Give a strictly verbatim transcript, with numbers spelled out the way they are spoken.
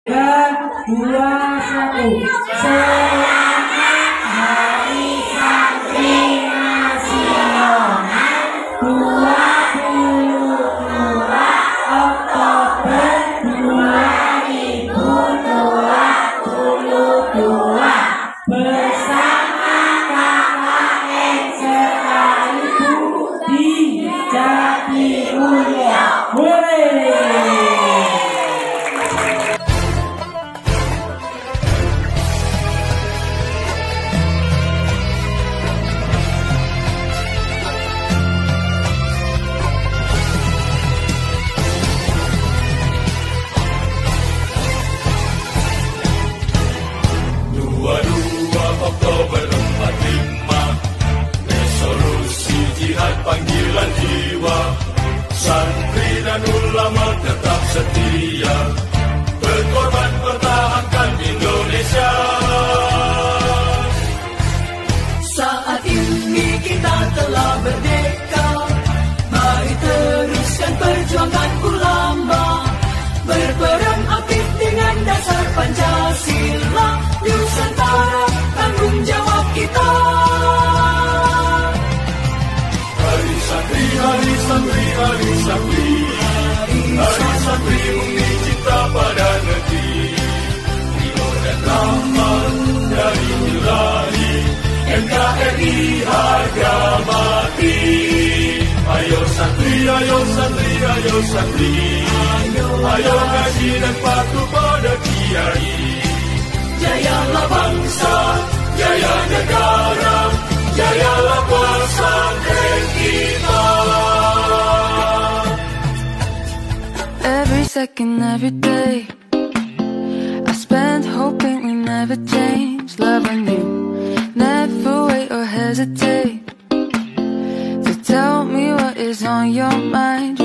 dua, satu. Selamat Hari Santri Nasional dua puluh dua Oktober dua ribu dua puluh dua bersama kakak sekaliku di Jatimulia. Oktober empat lima, resolusi jihad panggilan jiwa, santri dan ulama tetap setia, berkorban pertahankan Indonesia. Saat ini kita telah merdeka, mari teruskan perjuangan ulama, berperan aktif dengan dasar Pancasila, Nusantara tanggung jawab kita. Hari santri, hari santri, hari santri, hari santri bumi cinta pada negeri, ridho dan rahmat dari Ilahi, N K R I harga mati. Ayo santri, ayo santri, ayo santri, ayo ngaji dan patuh pada kiai. Jayalah bangsa, jaya negara, jayalah pesantren kita. Every second, every day, I spend hoping we never change. Loving you, never wait or hesitate to tell me what is on your mind.